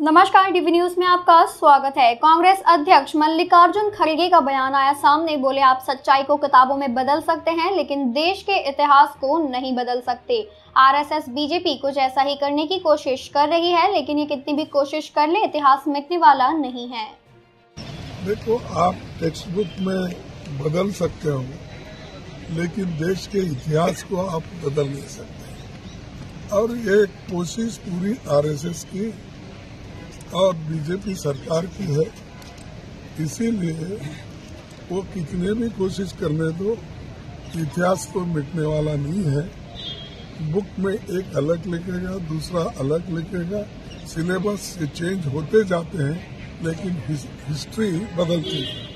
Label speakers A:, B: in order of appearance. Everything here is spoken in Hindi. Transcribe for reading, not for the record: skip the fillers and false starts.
A: नमस्कार, डीवी न्यूज में आपका स्वागत है। कांग्रेस अध्यक्ष मल्लिकार्जुन खड़गे का बयान आया सामने। बोले, आप सच्चाई को किताबों में बदल सकते हैं लेकिन देश के इतिहास को नहीं बदल सकते। आरएसएस बीजेपी कुछ ऐसा ही करने की कोशिश कर रही है, लेकिन ये कितनी भी कोशिश कर ले, इतिहास मिटने वाला नहीं है।
B: देखो, आप टेक्स्ट बुक में बदल सकते हो लेकिन देश के इतिहास को आप बदल नहीं सकते। और ये कोशिश पूरी आरएसएस की और बीजेपी सरकार की है, इसीलिए वो कितने भी कोशिश करने दो, इतिहास तो मिटने वाला नहीं है। बुक में एक अलग लिखेगा, दूसरा अलग लिखेगा, सिलेबस चेंज होते जाते हैं लेकिन हिस्ट्री बदलती है।